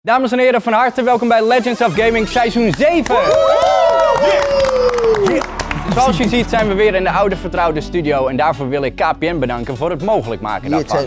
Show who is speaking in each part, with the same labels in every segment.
Speaker 1: Dames en heren, van harte welkom bij Legends of Gaming seizoen 7. Zoals je ziet zijn we weer in de oude vertrouwde studio en daarvoor wil ik KPN bedanken voor het mogelijk maken daarvan.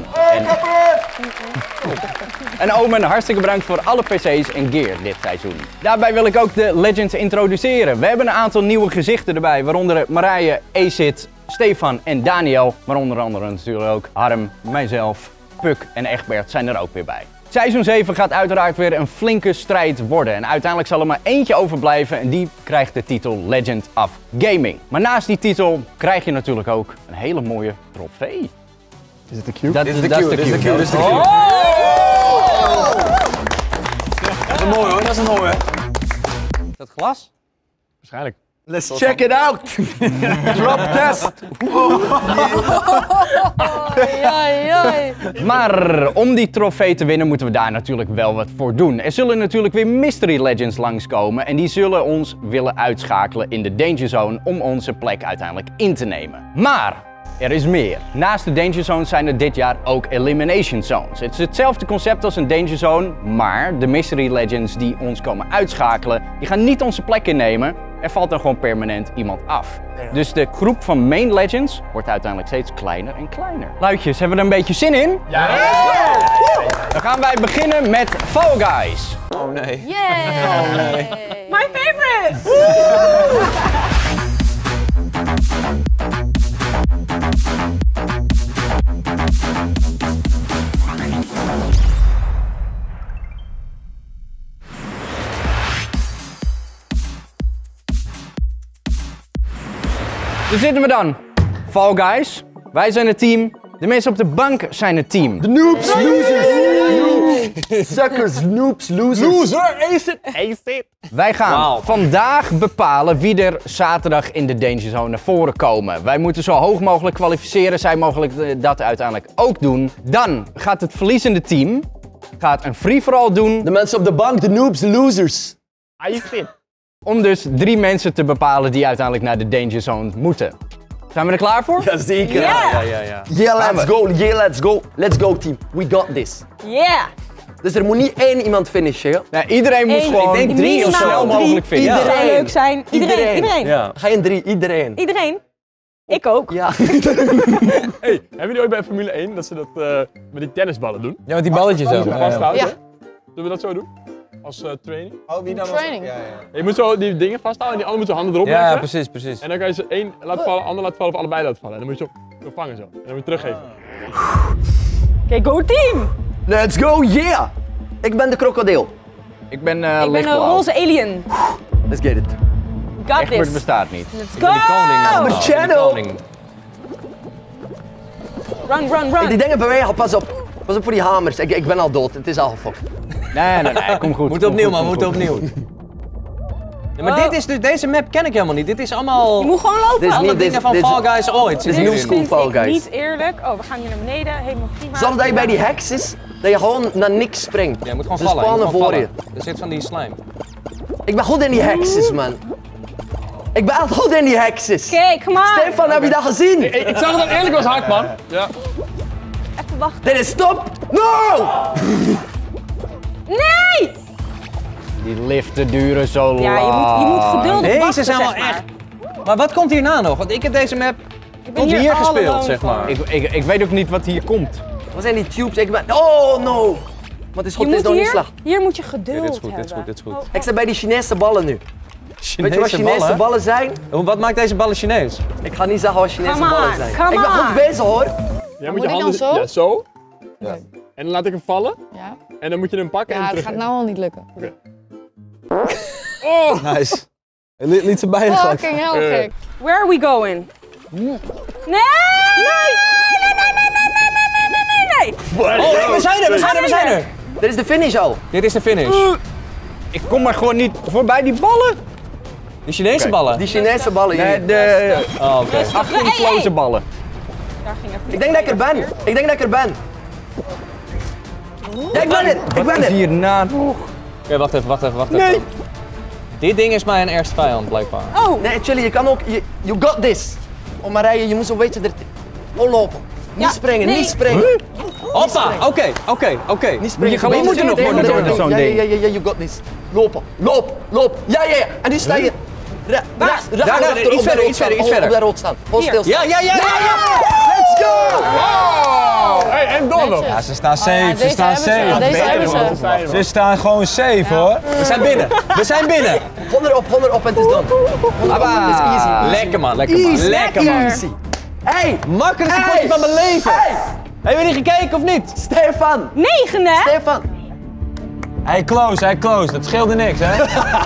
Speaker 1: En Omen, hartstikke bedankt voor alle PC's en gear dit seizoen. Daarbij wil ik ook de Legends introduceren. We hebben een aantal nieuwe gezichten erbij, waaronder Marije, Acid, Stefan en Daniel. Maar onder andere natuurlijk ook Harm, mijzelf, Puk en Egbert zijn er ook weer bij. Seizoen 7 gaat uiteraard weer een flinke strijd worden en uiteindelijk zal er maar eentje overblijven en die krijgt de titel Legend of Gaming. Maar naast die titel krijg je natuurlijk ook een hele mooie trofee.
Speaker 2: Is het de cue?
Speaker 1: Dat is de cue.
Speaker 2: Dat is een mooi hoor, dat is een mooi.
Speaker 1: Is dat glas?
Speaker 2: Waarschijnlijk.
Speaker 3: Let's check it out! Drop test!
Speaker 1: Maar om die trofee te winnen moeten we daar natuurlijk wel wat voor doen. Er zullen natuurlijk weer Mystery Legends langskomen en die zullen ons willen uitschakelen in de Danger Zone om onze plek uiteindelijk in te nemen. Maar er is meer. Naast de Danger Zone zijn er dit jaar ook Elimination Zones. Het is hetzelfde concept als een Danger Zone, maar de Mystery Legends die ons komen uitschakelen, die gaan niet onze plek innemen. Er valt dan gewoon permanent iemand af. Dus de groep van Main Legends wordt uiteindelijk steeds kleiner en kleiner. Luidjes, hebben we er een beetje zin in?
Speaker 2: Ja!
Speaker 1: Dan gaan wij beginnen met Fall Guys.
Speaker 2: Oh nee.
Speaker 4: Yeah!
Speaker 2: Oh nee.
Speaker 4: My favorite!
Speaker 1: Daar zitten we dan. Fall Guys. Wij zijn het team. De mensen op de bank zijn het team.
Speaker 3: The noobs, losers! Suckers, noobs, losers!
Speaker 2: Loser, Acid!
Speaker 1: Wij gaan vandaag bepalen wie er zaterdag in de Danger Zone naar voren komen. Wij moeten zo hoog mogelijk kwalificeren. Zij mogelijk dat uiteindelijk ook doen. Dan gaat het verliezende team een free-for-all doen.
Speaker 3: De mensen op de bank, de noobs, de losers!
Speaker 1: Om dus 3 mensen te bepalen die uiteindelijk naar de Danger Zone moeten. Zijn we er klaar voor?
Speaker 3: Jazeker!
Speaker 4: Yeah!
Speaker 3: Yeah, let's go! Yeah, let's go! Let's go, team! We got this!
Speaker 4: Yeah!
Speaker 3: Dus er moet niet één iemand finishen, hè?
Speaker 1: Nou, iedereen moet gewoon,
Speaker 4: ik denk
Speaker 1: 3 zo snel mogelijk vinden.
Speaker 4: Dat zou leuk zijn. Iedereen.
Speaker 3: Ja. Geen 3, iedereen.
Speaker 4: Iedereen. Ik ook.
Speaker 3: Ja.
Speaker 2: Hey, hebben jullie ooit bij Formule 1 dat ze dat met die tennisballen doen?
Speaker 5: Ja, met die balletjes ook.
Speaker 2: Vasthouden?
Speaker 4: Ja.
Speaker 2: Hè? Zullen we dat zo doen? Als training?
Speaker 5: Oh, wie dan?
Speaker 4: Training.
Speaker 2: Je moet zo die dingen vasthouden en die andere moet zijn handen erop
Speaker 5: Ja,
Speaker 2: leggen.
Speaker 5: precies, precies.
Speaker 2: En dan kan je ze één laten vallen, ander laten vallen of allebei laten vallen. En dan moet je zo vangen zo. En dan moet je teruggeven.
Speaker 4: Oké, go team!
Speaker 3: Let's go, yeah! Ik ben de krokodil.
Speaker 1: Ik ben
Speaker 4: Ik ben een
Speaker 1: lichtblauw.
Speaker 4: roze alien.
Speaker 3: Let's get it.
Speaker 4: Got
Speaker 1: Egbert
Speaker 4: this.
Speaker 1: bestaat niet.
Speaker 4: Let's
Speaker 5: Ik ben de koning.
Speaker 4: go!
Speaker 5: allemaal.
Speaker 3: mijn
Speaker 5: Ik ben de
Speaker 3: channel.
Speaker 5: koning.
Speaker 4: Run.
Speaker 3: Die dingen bewegen, pas op. Pas op voor die hamers. Ik ben al dood, het is al gefokt.
Speaker 1: Nee, kom goed.
Speaker 5: Moet
Speaker 1: kom
Speaker 5: opnieuw
Speaker 1: goed,
Speaker 5: man,
Speaker 1: kom
Speaker 5: moet
Speaker 1: goed.
Speaker 5: opnieuw. Ja, maar dit is dus, deze map ken ik helemaal niet. Dit is allemaal
Speaker 4: Je moet gewoon lopen.
Speaker 3: Dit is
Speaker 5: alle
Speaker 3: niet-
Speaker 5: dingen van
Speaker 3: dit-
Speaker 5: Fall Guys ooit.
Speaker 3: dit is
Speaker 5: zie
Speaker 3: new
Speaker 5: ik.
Speaker 3: school
Speaker 4: Vind
Speaker 3: Fall
Speaker 4: ik
Speaker 3: Guys.
Speaker 4: niet eerlijk. Oh, we gaan hier naar beneden. Helemaal prima.
Speaker 3: Zelfs dat je bij die heks is, dat je gewoon naar niks springt.
Speaker 5: Ja, je moet gewoon
Speaker 3: Ze
Speaker 5: vallen. je moet
Speaker 3: spannen
Speaker 5: gewoon
Speaker 3: voor je.
Speaker 5: vallen. Er zit van die slime.
Speaker 3: Ik ben goed in die hekses, man. Ik ben echt goed in die hekses.
Speaker 4: Oké, come on.
Speaker 3: Stefan, heb je dat gezien?
Speaker 2: Ik zag dat eerlijk was hard, man. Ja.
Speaker 4: Even wachten.
Speaker 3: Dit is stop! No!
Speaker 4: Nee!
Speaker 1: Die liften duren zo lang.
Speaker 4: Ja, je moet geduldig
Speaker 5: Deze
Speaker 4: wachten,
Speaker 5: zijn wel
Speaker 4: zeg maar.
Speaker 5: echt. Maar wat komt hierna nog? Want ik heb deze map tot hier
Speaker 4: all
Speaker 5: gespeeld,
Speaker 4: alone
Speaker 5: zeg maar.
Speaker 1: Ik weet ook niet wat hier komt.
Speaker 3: Wat zijn die tubes? Ik ben... Oh, no! Maar het is goed,
Speaker 4: Je
Speaker 3: het is nog
Speaker 4: moet
Speaker 3: niet slecht.
Speaker 4: hier moet je geduld
Speaker 5: dit is goed, dit is
Speaker 4: hebben.
Speaker 5: goed, dit is goed.
Speaker 4: Oh,
Speaker 3: Ik sta bij die Chinese ballen nu. Weet je wat Chinese
Speaker 5: ballen?
Speaker 3: ballen zijn?
Speaker 5: Wat maakt deze ballen Chinees?
Speaker 3: Ik ga niet zeggen wat Chinese
Speaker 4: Come
Speaker 3: ballen
Speaker 4: on,
Speaker 3: zijn.
Speaker 4: come
Speaker 3: Ik ben goed
Speaker 4: on.
Speaker 3: bezig, hoor.
Speaker 2: Jij
Speaker 6: moet
Speaker 2: je
Speaker 6: ik dan
Speaker 2: handen
Speaker 6: zo?
Speaker 2: Ja, zo.
Speaker 6: Ja.
Speaker 2: En dan laat ik hem vallen.
Speaker 6: Ja,
Speaker 2: En dan moet je hem pakken en
Speaker 6: het
Speaker 2: terug.
Speaker 6: gaat nou al niet lukken.
Speaker 2: Oh!
Speaker 5: Nice. Liet ze bij
Speaker 6: Fucking hell, gek.
Speaker 4: Where are we going? Nee! Nee!
Speaker 5: Oh, we zijn er!
Speaker 3: Dit is de finish al.
Speaker 5: Dit is de finish.
Speaker 1: Ik kom maar gewoon niet voorbij die ballen.
Speaker 5: De Chinese ballen?
Speaker 3: Die Chinese ballen
Speaker 1: Nee,
Speaker 3: hier.
Speaker 1: de
Speaker 5: Oh, oké.
Speaker 1: achterloze ballen.
Speaker 4: Daar ging even
Speaker 3: Ik denk dat ik er ben. Ik denk dat ik er ben. Ja, ik ben het. Ik ben
Speaker 1: Wat is
Speaker 3: het.
Speaker 1: hierna nog?
Speaker 5: Oké, wacht even.
Speaker 1: Nee.
Speaker 5: Dit ding is mijn ergste vijand, blijkbaar.
Speaker 4: Oh!
Speaker 3: Nee, Chili, je kan ook... You got this. Oh, Marije, je moet zo'n beetje er... Oh, lopen. Niet
Speaker 4: Ja,
Speaker 3: springen,
Speaker 4: nee.
Speaker 3: niet springen.
Speaker 5: Hoppa, oké.
Speaker 3: Niet springen.
Speaker 1: gewoon
Speaker 5: Wie moet er nog worden
Speaker 1: door zo'n ding?
Speaker 3: Ja, you got this. Lopen, loop. Ja. En nu sta je...
Speaker 5: Daar, iets verder.
Speaker 3: Op de rood staan. Gewoon
Speaker 4: Hier.
Speaker 3: stilstaan.
Speaker 5: Ja.
Speaker 3: Let's go!
Speaker 2: Hey, en door nog.
Speaker 6: Ja, ze staan safe,
Speaker 7: ja, deze hebben ze, deze hebben ze.
Speaker 6: Ze staan gewoon safe hoor.
Speaker 5: We zijn binnen.
Speaker 3: 100 op en het is done. 100 op, het is easy.
Speaker 5: Lekker man.
Speaker 3: Easy. Hey!
Speaker 5: Makkelijkste potje van mijn leven. Hebben jullie gekeken of niet?
Speaker 3: Stefan!
Speaker 4: 9, hè?
Speaker 3: Stefan!
Speaker 6: Hij close, dat scheelde niks hè.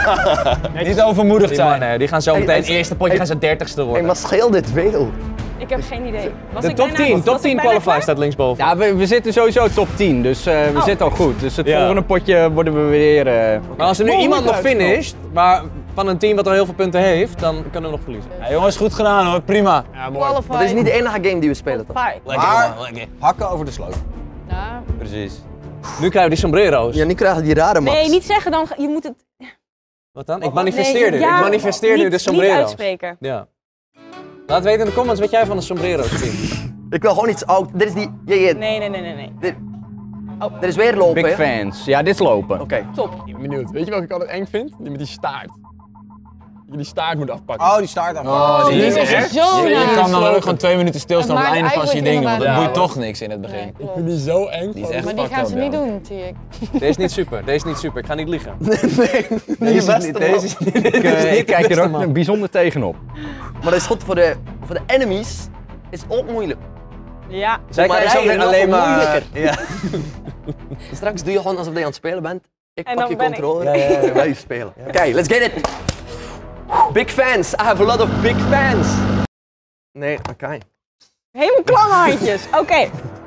Speaker 6: Niet overmoedig
Speaker 5: Die
Speaker 6: zijn.
Speaker 5: mannen, die gaan zo meteen,
Speaker 3: Hey,
Speaker 5: eerste potje gaan ze 30ste
Speaker 3: Hey,
Speaker 5: worden.
Speaker 3: maar scheelt dit veel?
Speaker 4: Ik heb geen idee. Was
Speaker 5: De
Speaker 4: ik
Speaker 5: top
Speaker 4: bijna-
Speaker 5: 10,
Speaker 4: was
Speaker 5: top
Speaker 4: ik
Speaker 5: 10
Speaker 4: bijna
Speaker 5: qualifier
Speaker 4: klaar?
Speaker 5: staat linksboven.
Speaker 1: Ja, we zitten sowieso top 10, dus we zitten al goed. Dus het
Speaker 5: Ja.
Speaker 1: volgende potje worden we weer...
Speaker 5: Maar als er nu iemand nog finisht, maar van een team wat al heel veel punten heeft, dan kunnen we nog verliezen.
Speaker 6: Ja, jongens, goed gedaan hoor, prima.
Speaker 2: Ja, mooi.
Speaker 3: Maar dit is niet de enige game die we spelen toch?
Speaker 4: Fight.
Speaker 6: Maar hakken over de sloot.
Speaker 7: Ja.
Speaker 6: Precies.
Speaker 5: Nu krijgen we die sombrero's.
Speaker 3: Ja, nu krijgen we die rare maps.
Speaker 4: Nee, niet zeggen dan. Je moet het.
Speaker 5: Wat dan? Ik manifesteer nu.
Speaker 4: Nee, ja,
Speaker 5: Ik manifesteer nu de
Speaker 4: Niet
Speaker 5: sombrero's.
Speaker 4: uitspreken.
Speaker 5: Ja. Laat weten in de comments wat jij van de sombrero's vindt.
Speaker 3: Ik wil gewoon iets oud. Dit is die... Ja.
Speaker 4: Nee.
Speaker 3: Er is weer lopen,
Speaker 1: Big
Speaker 3: hè?
Speaker 1: fans. Ja, dit is lopen.
Speaker 3: Oké.
Speaker 4: Top.
Speaker 2: Ik ben benieuwd. Weet je welke ik altijd eng vind? Die met die staart. Dat je die staart moet afpakken.
Speaker 6: Oh, die start af.
Speaker 2: die is
Speaker 7: Dat is
Speaker 2: echt
Speaker 7: zo
Speaker 6: Je
Speaker 7: nice.
Speaker 6: kan dan ook gewoon 2 minuten stilstaan op
Speaker 7: Het
Speaker 6: het
Speaker 7: maakt
Speaker 6: einde pas je
Speaker 7: eigenlijk
Speaker 6: dingen, want het
Speaker 2: inderdaad-
Speaker 6: boeit
Speaker 2: Ja,
Speaker 6: toch niks in het begin.
Speaker 7: Nee,
Speaker 2: Ik
Speaker 7: klopt.
Speaker 2: vind die zo eng.
Speaker 6: Die is echt
Speaker 7: Maar die
Speaker 6: fucked
Speaker 7: gaan
Speaker 6: up,
Speaker 7: ze
Speaker 6: ja.
Speaker 7: niet doen, zie ik.
Speaker 5: Deze is niet super. Ik ga niet liegen.
Speaker 3: Deze is niet...
Speaker 5: Deze is niet.
Speaker 1: Ik kijk er ook bijzonder tegenop.
Speaker 3: Maar dat is goed voor de enemies. Is ook moeilijk.
Speaker 4: Ja.
Speaker 5: Zij
Speaker 3: Maar
Speaker 5: krijgen zo
Speaker 3: rijden
Speaker 5: alleen
Speaker 3: nog
Speaker 5: maar.
Speaker 3: moeilijker.
Speaker 5: Ja.
Speaker 3: Straks doe je gewoon alsof je aan het spelen bent. Ik
Speaker 4: En
Speaker 3: pak
Speaker 4: dan
Speaker 3: je
Speaker 4: ben ik.
Speaker 3: controller en wij spelen. Oké, let's get it! Big fans, I have a lot of big fans. Nee, oké.
Speaker 4: Helemaal klamme handjes. Oké.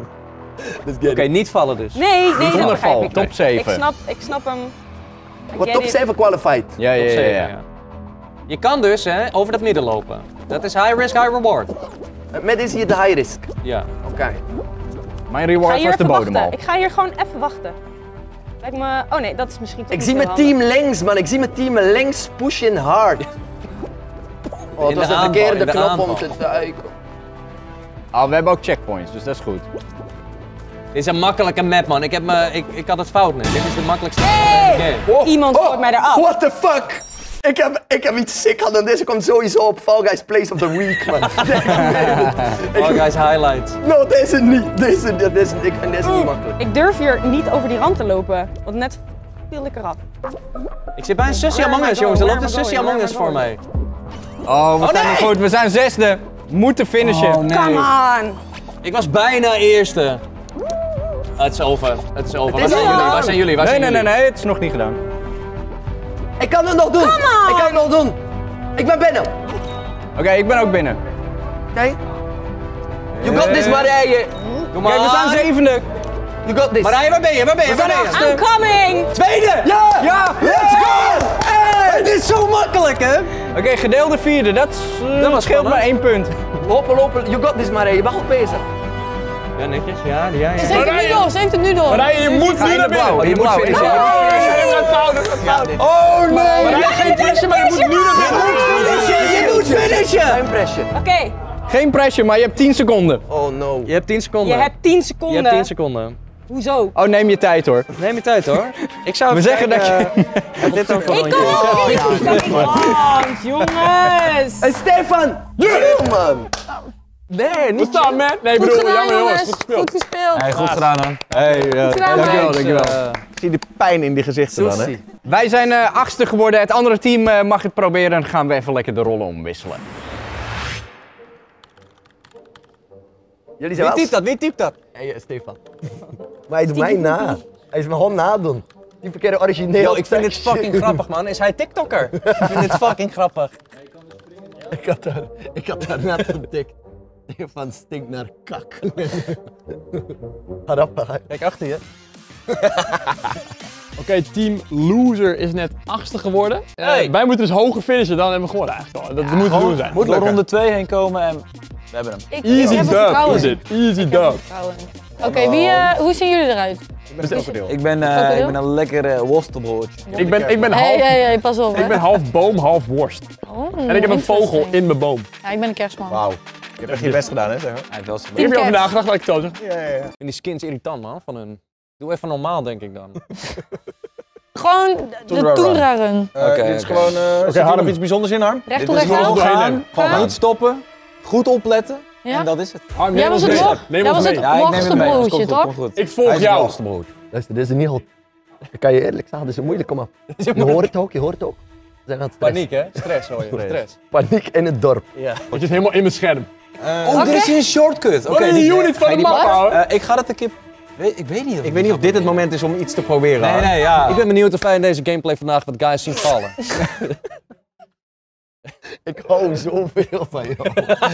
Speaker 5: Oké, niet vallen dus.
Speaker 4: Nee, dat begrijp
Speaker 1: Onderval,
Speaker 4: ik.
Speaker 1: top 7.
Speaker 4: Ik snap hem.
Speaker 3: Wat
Speaker 4: Get
Speaker 3: top
Speaker 4: it.
Speaker 3: 7 qualified.
Speaker 1: Ja.
Speaker 5: Top 7, ja. Je kan dus over dat midden lopen. Dat is high risk, high reward.
Speaker 3: Met is hier de high risk.
Speaker 5: Ja.
Speaker 3: Oké.
Speaker 1: Mijn
Speaker 4: Ik ga
Speaker 1: reward
Speaker 4: hier
Speaker 1: was de
Speaker 4: even
Speaker 1: bodem
Speaker 4: wachten.
Speaker 1: al.
Speaker 4: Ik ga hier gewoon even wachten. Lijkt me... Oh nee, dat is misschien toch
Speaker 3: Ik
Speaker 4: niet
Speaker 3: zie
Speaker 4: zo
Speaker 3: mijn
Speaker 4: handig.
Speaker 3: team links, man. Ik zie mijn team links pushen hard. Oh, het
Speaker 5: In
Speaker 3: was
Speaker 5: de
Speaker 3: de
Speaker 5: aanval,
Speaker 3: verkeerde
Speaker 5: in de
Speaker 3: knop om
Speaker 5: aanval.
Speaker 3: te duiken.
Speaker 1: Ah, we hebben ook checkpoints, dus dat is goed.
Speaker 5: Dit is een makkelijke map, man. Ik had het fout net. Dit is de makkelijkste map
Speaker 4: Hey!
Speaker 5: van de game.
Speaker 4: Iemand gooit mij eraf.
Speaker 3: What the fuck? Ik heb iets sick gehad en deze komt sowieso op Fall Guys Place of the Week, man.
Speaker 5: All guys highlights.
Speaker 3: No, deze niet. Ik vind deze niet makkelijk.
Speaker 4: Ik durf hier niet over die rand te lopen, want net viel ik eraf.
Speaker 5: Ik zit bij een Sussy
Speaker 4: Where am
Speaker 5: Among
Speaker 4: I
Speaker 5: Us, jongens. Er
Speaker 4: going?
Speaker 5: loopt een
Speaker 4: Where am I
Speaker 5: Sussy
Speaker 4: going?
Speaker 5: Among Us voor
Speaker 4: Where
Speaker 5: mij.
Speaker 1: Oh, we zijn
Speaker 5: nee!
Speaker 1: niet goed. We zijn 6e. Moeten finishen.
Speaker 6: Oh nee.
Speaker 4: Come on!
Speaker 5: Ik was bijna eerste. Het is over. Het is over. Waar
Speaker 3: is
Speaker 5: zijn
Speaker 3: al
Speaker 5: jullie? Waar
Speaker 3: gedaan.
Speaker 5: zijn jullie? Waar zijn jullie?
Speaker 1: Nee, het is nog niet gedaan.
Speaker 3: Ik kan het nog doen.
Speaker 4: Come on.
Speaker 3: Ik kan het nog doen. Ik ben binnen.
Speaker 1: Oké, ik ben ook binnen.
Speaker 3: Oké? You got this, Marije.
Speaker 5: Doe
Speaker 1: Kijk, we staan 7e.
Speaker 3: You got this.
Speaker 5: Marije, waar ben je? Waar ben je?
Speaker 3: We zijn
Speaker 5: Waar ben je?
Speaker 4: I'm coming!
Speaker 5: Tweede!
Speaker 3: Ja!
Speaker 1: Ja!
Speaker 3: Let's go! Hey!
Speaker 5: Het is zo makkelijk, hè?
Speaker 1: Oké, gedeelde 4e. Dat
Speaker 5: was
Speaker 1: scheelt maar
Speaker 5: spannend.
Speaker 1: 1 punt.
Speaker 3: Lopen. You got this, Marije. Je bent goed bezig.
Speaker 5: Ja, netjes. Ja.
Speaker 7: Ze heeft het nu door, ze heeft het nu door.
Speaker 2: Marije, je moet nu naar binnen.
Speaker 1: Je moet
Speaker 5: blauw.
Speaker 1: finishen.
Speaker 3: Oh nee!
Speaker 2: Marije, geen pressure, maar je moet nu naar binnen.
Speaker 5: Je moet finishen!
Speaker 3: Geen pressure.
Speaker 4: Oké,
Speaker 1: Geen pressure, maar je hebt 10 seconden.
Speaker 3: Oh no.
Speaker 5: Je hebt 10 seconden.
Speaker 4: je hebt 10
Speaker 5: Je
Speaker 4: seconden.
Speaker 5: hebt 10 seconden.
Speaker 4: Hoezo?
Speaker 1: Oh, neem je tijd hoor.
Speaker 5: Neem je tijd, hoor. Ik zou
Speaker 1: We
Speaker 5: even
Speaker 1: zeggen dat
Speaker 5: kijken, wat dit dan voor
Speaker 4: Ik
Speaker 5: rondje
Speaker 4: kom
Speaker 5: is.
Speaker 4: ook niet fucking land, jongens!
Speaker 3: Hey Stefan! Yeah, man! Nee, niet.
Speaker 2: Wat staan, man? Nee,
Speaker 7: Goed
Speaker 2: bedoel,
Speaker 7: gedaan,
Speaker 2: jammer jongens.
Speaker 7: jongens.
Speaker 2: Goed gespeeld.
Speaker 7: Goed gespeeld.
Speaker 6: Hey, goed gedaan dan.
Speaker 1: Hey,
Speaker 7: gedaan,
Speaker 1: dankjewel,
Speaker 7: Max.
Speaker 1: dankjewel.
Speaker 8: Ik zie de pijn in die gezichten dan, hè?
Speaker 3: Sushi.
Speaker 1: Wij zijn 8e geworden. Het andere team mag het proberen. Dan gaan we even lekker de rollen omwisselen.
Speaker 3: Jullie zijn wel...
Speaker 5: Wie typt dat?
Speaker 3: Hey, Stefan. Maar hij doet mij na. Hij is me gewoon nadoen. Die verkeerde origineel.
Speaker 5: Yo, ik vind dit fucking grappig, man. Is hij TikToker? Ik vind dit fucking grappig.
Speaker 3: Ik had daar net getikt. Stefan stinkt naar kak. Ga op, ga.
Speaker 5: Kijk achter je.
Speaker 2: Oké, team loser is net 8e geworden.
Speaker 5: Hey.
Speaker 2: Wij moeten dus hoger finishen, dan hebben we gewonnen eigenlijk al. Dat moet te doen zijn.
Speaker 6: Moet door ronde 2 heen komen en we hebben hem.
Speaker 7: Ik
Speaker 2: Easy
Speaker 7: heb er
Speaker 2: dub
Speaker 7: vertrouwen
Speaker 2: is
Speaker 7: in.
Speaker 2: it. Easy
Speaker 7: Ik heb er
Speaker 2: dub.
Speaker 7: vertrouwen in. Oké, hoe zien jullie eruit?
Speaker 6: Ik ben een lekkere worstelbroodje.
Speaker 2: Ik ben
Speaker 7: Hey, pas op, hè.
Speaker 2: half boom, half worst.
Speaker 7: Oh,
Speaker 2: En ik heb een vogel
Speaker 7: interesting.
Speaker 2: in mijn boom.
Speaker 7: Ja, ik ben een kerstman.
Speaker 8: Wauw. Je hebt echt je best gedaan, hè? Zeg maar.
Speaker 5: Hij heeft wel zijn
Speaker 2: Ik heb
Speaker 7: Team
Speaker 2: erover
Speaker 7: Cash.
Speaker 2: nagedacht wat ik zo zeg.
Speaker 5: Ik vind die skins irritant, man, van hun. Doe even normaal, denk ik dan.
Speaker 7: Gewoon de Tundra Run.
Speaker 8: Dit is gewoon... zit hier
Speaker 2: Harm.
Speaker 8: nog iets bijzonders in, Harm?
Speaker 7: Recht
Speaker 5: Dit
Speaker 7: toe,
Speaker 5: is
Speaker 7: recht
Speaker 5: gewoon
Speaker 7: aan.
Speaker 2: doorheen.
Speaker 5: gaan,
Speaker 7: Gaan.
Speaker 5: niet stoppen, goed opletten
Speaker 7: Ja?
Speaker 5: en dat is het.
Speaker 2: Harm,
Speaker 7: Jij
Speaker 2: neem
Speaker 7: was
Speaker 2: ons
Speaker 7: het
Speaker 2: mee.
Speaker 7: nog?
Speaker 2: Neem
Speaker 7: Jij
Speaker 2: ons
Speaker 7: was
Speaker 2: mee.
Speaker 7: het machtigste broertje, toch?
Speaker 5: Komt goed.
Speaker 2: Ik volg jou.
Speaker 3: Luister, dit is niet goed. Ik kan je eerlijk zeggen, dit is moeilijk, kom op. Je hoort het ook, je hoort het ook. Ze zijn aan het stressen.
Speaker 5: Paniek, hè? Stress hoor je. Stress.
Speaker 3: Paniek in het dorp.
Speaker 5: Ja.
Speaker 2: Het is helemaal in mijn scherm.
Speaker 5: Oh, dit is een shortcut.
Speaker 2: Wat een unit van de map, ouwe.
Speaker 5: Ik ga dat een keer... Ik weet niet.
Speaker 8: Ik weet niet of dit het moment is om iets te proberen.
Speaker 5: Nee,
Speaker 8: Harm.
Speaker 5: nee, ja.
Speaker 6: Ik ben benieuwd of wij in deze gameplay vandaag wat guys zien vallen.
Speaker 3: Ik hou zoveel van jou.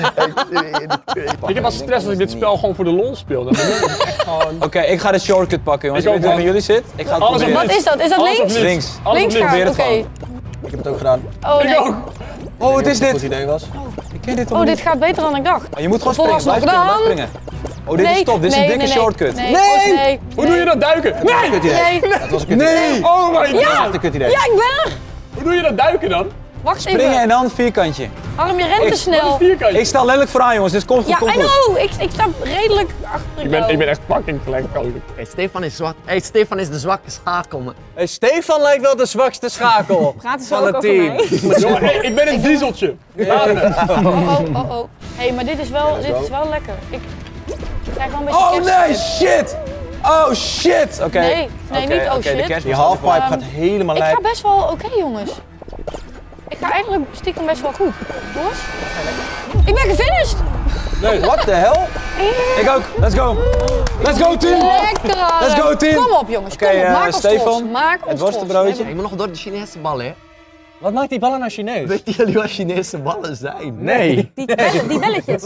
Speaker 2: Ik heb al stress als ik dit spel gewoon voor de lol speel. Dan ben ik echt gewoon...
Speaker 5: Oké, ik ga de shortcut pakken, jongens.
Speaker 2: Ik
Speaker 5: Ik
Speaker 2: ook,
Speaker 5: weet niet hoe
Speaker 2: man.
Speaker 5: het met jullie zit. Ik ga het
Speaker 2: Alles of
Speaker 5: proberen.
Speaker 7: Wat is dat? Is dat
Speaker 2: Alles of
Speaker 7: links?
Speaker 2: niks.
Speaker 5: Links.
Speaker 2: Alles
Speaker 7: Links
Speaker 2: of niks.
Speaker 7: gaan,
Speaker 5: probeer het
Speaker 7: oké.
Speaker 8: Ik heb het ook gedaan.
Speaker 7: Oh
Speaker 2: Ik
Speaker 7: nee.
Speaker 2: ook.
Speaker 5: Oh, wat is
Speaker 8: Goed
Speaker 5: dit?
Speaker 8: idee was.
Speaker 5: Ik ken dit
Speaker 7: Oh, dit gaat beter dan ik dacht.
Speaker 5: Je moet gewoon springen.
Speaker 7: Vooralsnog
Speaker 5: Blijf springen, blijf
Speaker 7: gedaan.
Speaker 5: springen. Oh, dit is top. Dit is een dikke shortcut.
Speaker 7: Nee, nee.
Speaker 2: Hoe doe je dat duiken? Nee!
Speaker 8: Kut idee.
Speaker 7: Nee.
Speaker 8: Dat was een kut idee.
Speaker 5: Nee!
Speaker 2: Oh my god!
Speaker 7: Ja!
Speaker 8: Echt een kut idee.
Speaker 7: Ja, ik ben er.
Speaker 2: Hoe doe je dat duiken dan?
Speaker 7: Wacht
Speaker 5: Springen
Speaker 7: even.
Speaker 5: en dan vierkantje.
Speaker 7: Harm, je rent te snel.
Speaker 2: Vierkantje.
Speaker 5: Ik sta letterlijk vooraan, jongens. Dit komt goed,
Speaker 7: Ja,
Speaker 5: komt
Speaker 7: I
Speaker 5: goed.
Speaker 7: know. Ik sta redelijk achter jou.
Speaker 2: Ik ben echt fucking gelijk.
Speaker 3: Hey, Stefan is zwak. Hey, Stefan is de zwakke schakel, man.
Speaker 6: Hey, Stefan lijkt wel de zwakste schakel
Speaker 4: Praten ze
Speaker 6: van
Speaker 4: ook
Speaker 6: het
Speaker 4: over
Speaker 6: team.
Speaker 4: mij?
Speaker 2: Jongen, hey, ik ben een dieseltje. Laat me.
Speaker 7: Oh. Hé, maar dit is wel lekker. Ik krijg wel een beetje
Speaker 5: Oh
Speaker 7: kerst.
Speaker 5: nee, shit! Oh shit! Oké.
Speaker 7: Nee, niet oh
Speaker 5: Oké, de
Speaker 7: shit.
Speaker 5: kerst
Speaker 8: Die
Speaker 5: was
Speaker 8: halfpipe
Speaker 7: Ehm,
Speaker 8: gaat helemaal
Speaker 7: Ik ga
Speaker 8: lijp.
Speaker 7: best wel oké, jongens. Ik ga eigenlijk stiekem best wel goed. Jongens? Ik ben gefinished!
Speaker 8: What the hell?
Speaker 5: Ik ook. Let's go. Let's go, team!
Speaker 7: Lekker!
Speaker 5: Let's go, team.
Speaker 7: Kom op, jongens. Kom
Speaker 5: Oké,
Speaker 7: op, maak ons
Speaker 5: Stefan,
Speaker 7: trots. Maak ons
Speaker 5: het
Speaker 7: trots.
Speaker 5: worstenbroodje.
Speaker 3: Ik moet nog door de Chinese ballen, hè.
Speaker 6: Wat maakt die ballen nou Chinees?
Speaker 3: Weten jullie wat Chinese ballen zijn?
Speaker 1: Nee.
Speaker 7: Die belletjes.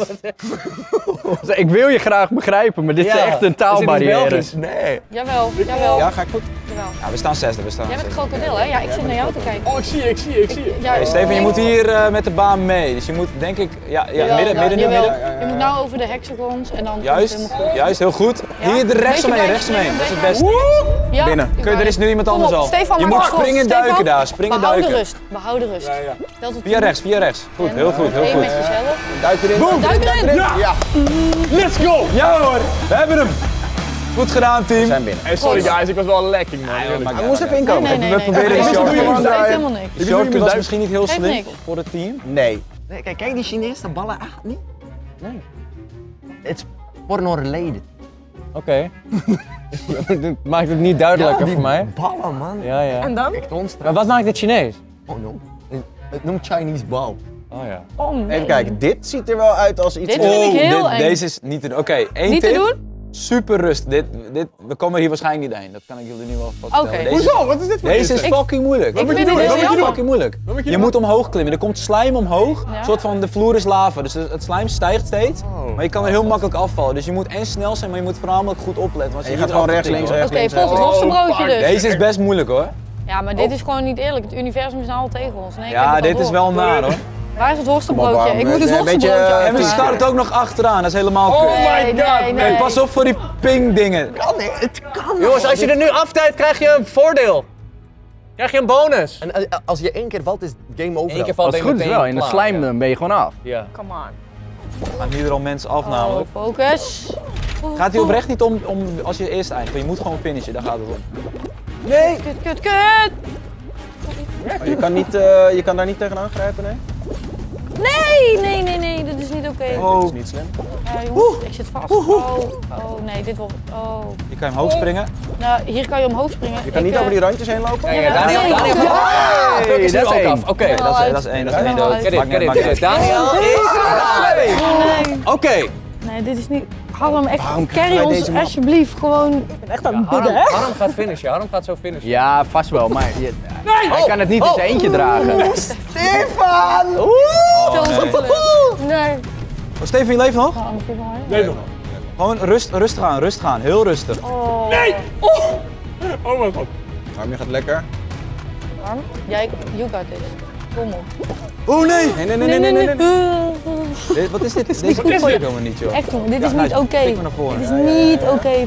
Speaker 1: Ik wil je graag begrijpen, maar dit is
Speaker 6: Ja,
Speaker 1: echt een
Speaker 6: is dit
Speaker 1: taalbarrière.
Speaker 6: Belgisch?
Speaker 3: Nee.
Speaker 7: Jawel.
Speaker 8: Ja, ga ik goed?
Speaker 7: Jawel.
Speaker 5: Ja, we staan zesde,
Speaker 7: Jij bent krokodil, hè? Ja, ik zit naar jou te kijken.
Speaker 2: Oh, ik zie je.
Speaker 7: Ja,
Speaker 5: Hey, Stefan, je moet hier met de baan mee. Dus je moet, denk ik,
Speaker 7: Jawel,
Speaker 5: midden.
Speaker 7: Je moet nou over de hexagons en dan...
Speaker 5: Juist,
Speaker 7: komt het helemaal goed.
Speaker 5: juist, heel goed.
Speaker 7: Ja.
Speaker 5: Hier de rechts
Speaker 7: Beetje
Speaker 5: omheen,
Speaker 7: bij-
Speaker 5: rechts omheen. Dat is het
Speaker 7: beetje
Speaker 5: beste.
Speaker 7: Ja,
Speaker 8: Binnen.
Speaker 5: Er is nu iemand
Speaker 7: Kom
Speaker 5: anders
Speaker 7: op,
Speaker 5: al.
Speaker 7: Stefan,
Speaker 5: Je
Speaker 7: maak
Speaker 5: moet
Speaker 7: ons trots.
Speaker 5: springen en duiken
Speaker 7: Stefan,
Speaker 5: daar, springen en
Speaker 7: behoud de
Speaker 5: duiken.
Speaker 7: rust. Behoud de rust. Telt tot
Speaker 5: Via
Speaker 7: 10.
Speaker 5: rechts. Goed, heel goed, heel
Speaker 7: Eén
Speaker 5: goed.
Speaker 7: met jezelf.
Speaker 8: Duik erin.
Speaker 7: Duik erin!
Speaker 2: Ja! Let's go!
Speaker 5: Ja hoor, we hebben hem. Goed gedaan, team.
Speaker 8: We zijn binnen.
Speaker 2: Hey, sorry guys, ik was wel lekking, man.
Speaker 5: maakt
Speaker 8: Hij moest even inkomen.
Speaker 7: Nee.
Speaker 5: We proberen
Speaker 7: Nee,
Speaker 5: de
Speaker 7: nee,
Speaker 5: short.
Speaker 7: nee,
Speaker 2: short.
Speaker 7: dat weet helemaal niks.
Speaker 5: De shortcut was misschien niet heel
Speaker 7: Geeft
Speaker 5: slim
Speaker 7: niks.
Speaker 5: voor het team.
Speaker 8: Nee.
Speaker 3: Nee, kijk die Chinese ballen echt niet. Nee. Het is porno-related.
Speaker 6: Oké. Dit maakt het niet duidelijker voor mij.
Speaker 3: Ballen, man.
Speaker 6: Ja.
Speaker 4: En dan?
Speaker 3: Kijk, ons
Speaker 6: Maar wat maakt het Chinees?
Speaker 3: Oh no. Het noemt Chinese bal.
Speaker 6: Oh ja.
Speaker 7: Oh, nee.
Speaker 8: Even kijken, dit ziet er wel uit als iets...
Speaker 7: Dit vind ik heel eng.
Speaker 5: Deze is niet te doen. Oké, één
Speaker 7: Niet te
Speaker 5: tip.
Speaker 7: doen?
Speaker 5: Super rust. We komen hier waarschijnlijk niet heen. Dat kan ik jullie nu wel vaststellen.
Speaker 7: Oké.
Speaker 5: Deze,
Speaker 2: Hoezo? Wat is dit voor
Speaker 5: deze is
Speaker 2: iets?
Speaker 5: fucking moeilijk.
Speaker 7: Ik
Speaker 2: moet je
Speaker 7: vind
Speaker 2: doen?
Speaker 7: dit
Speaker 2: Wat
Speaker 7: heel
Speaker 2: moet je doen?
Speaker 5: Fucking moeilijk.
Speaker 2: Wat moet je
Speaker 5: Je
Speaker 2: doen?
Speaker 5: moet omhoog klimmen. Er komt slijm omhoog.
Speaker 7: Ja.
Speaker 5: Een soort van de vloer is lava. Dus het slijm stijgt steeds. Maar je kan er heel makkelijk afvallen. Dus je moet en snel zijn, maar je moet voornamelijk goed opletten. Want
Speaker 8: Je
Speaker 5: ziet
Speaker 8: gaat
Speaker 5: er
Speaker 8: gewoon
Speaker 5: af
Speaker 8: rechts,
Speaker 5: te
Speaker 8: links,
Speaker 5: tikken,
Speaker 8: rechts,
Speaker 7: Oké,
Speaker 8: links.
Speaker 7: volgens worstenbroodje dus.
Speaker 5: hoor. Deze is best moeilijk hoor.
Speaker 7: Ja, maar dit is gewoon niet eerlijk. Het universum is nou al tegen ons. Nee, ik heb
Speaker 5: Ja,
Speaker 7: het al
Speaker 5: dit is
Speaker 7: door.
Speaker 5: wel naar hoor.
Speaker 7: Waar is het
Speaker 8: Kom
Speaker 7: worstenbroodje?
Speaker 8: op,
Speaker 7: Ik moet het
Speaker 8: een beetje,
Speaker 7: worstenbroodje
Speaker 5: En we
Speaker 7: afmaken.
Speaker 5: starten ook nog achteraan. Dat is helemaal
Speaker 2: Oh
Speaker 5: kut.
Speaker 2: my
Speaker 7: Nee,
Speaker 2: god,
Speaker 7: nee,
Speaker 2: man.
Speaker 7: nee.
Speaker 5: Pas op voor die ping dingen.
Speaker 3: Kan niet, het kan
Speaker 6: Jongens, als je er nu aftijdt, krijg je een voordeel. Krijg je een bonus.
Speaker 3: En als je één keer valt, is het game over.
Speaker 6: Eén keer valt
Speaker 1: Als het
Speaker 6: ben
Speaker 1: goed
Speaker 6: je
Speaker 1: is wel,
Speaker 6: meteen
Speaker 1: in de
Speaker 6: klaar,
Speaker 1: slime
Speaker 6: ja.
Speaker 1: dan ben je gewoon af.
Speaker 6: Ja.
Speaker 4: Come on.
Speaker 5: Gaan hier er al mensen af namelijk.
Speaker 7: Oh, focus.
Speaker 5: Gaat hij oprecht niet om als je eerst eindigt. Je moet gewoon finishen, daar gaat het om.
Speaker 8: Nee!
Speaker 7: Kut.
Speaker 8: Oh, je kan daar niet tegenaan grijpen, nee?
Speaker 7: Nee, dit is niet oké.
Speaker 8: Dat is niet slim.
Speaker 7: Jongens, ik zit vast. Oh, nee, dit wordt... Oh.
Speaker 5: Je kan omhoog springen.
Speaker 7: Nou, hier kan je omhoog springen.
Speaker 8: Je kan niet over die randjes heen lopen?
Speaker 7: Ja,
Speaker 6: Daniel,
Speaker 7: nee,
Speaker 6: Daniel.
Speaker 7: oké.
Speaker 6: Puk is nu
Speaker 1: dat is
Speaker 6: ook
Speaker 1: één.
Speaker 6: af. Oké.
Speaker 7: Ja.
Speaker 5: Dat is één
Speaker 7: ben
Speaker 5: dood.
Speaker 7: wel uit.
Speaker 6: Get
Speaker 5: Maakt
Speaker 6: it.
Speaker 5: niet uit.
Speaker 6: Daniel is...
Speaker 7: Nee,
Speaker 6: Oké.
Speaker 7: nee, dit is niet... Harm, echt,
Speaker 8: krijgen
Speaker 7: carry
Speaker 8: wij
Speaker 7: ons
Speaker 8: deze map?
Speaker 7: alsjeblieft. Gewoon...
Speaker 4: Echt aan het bidden, hè?
Speaker 6: Harm gaat finishen. Harm gaat zo finishen.
Speaker 1: Ja, vast wel, maar hij kan het niet in zijn eentje dragen.
Speaker 3: Stefan!
Speaker 7: Nee.
Speaker 5: Oh, Steven, je leeft nog?
Speaker 7: Harm, geef maar.
Speaker 2: Nee, nog.
Speaker 5: Gewoon rust gaan. Heel rustig.
Speaker 7: Oh.
Speaker 2: Oh mijn god.
Speaker 8: Arm, je gaat lekker.
Speaker 7: Harm, jij, you got this. Kom op.
Speaker 5: Oh nee!
Speaker 8: Nee.
Speaker 5: Wat is dit? Deze
Speaker 2: Wat is
Speaker 5: kan ik
Speaker 2: dit?
Speaker 5: helemaal niet joh.
Speaker 7: Echt jongen, dit is
Speaker 5: Ja,
Speaker 7: niet
Speaker 5: nou,
Speaker 7: oké.
Speaker 5: tik me naar voren.
Speaker 7: Dit is niet oké.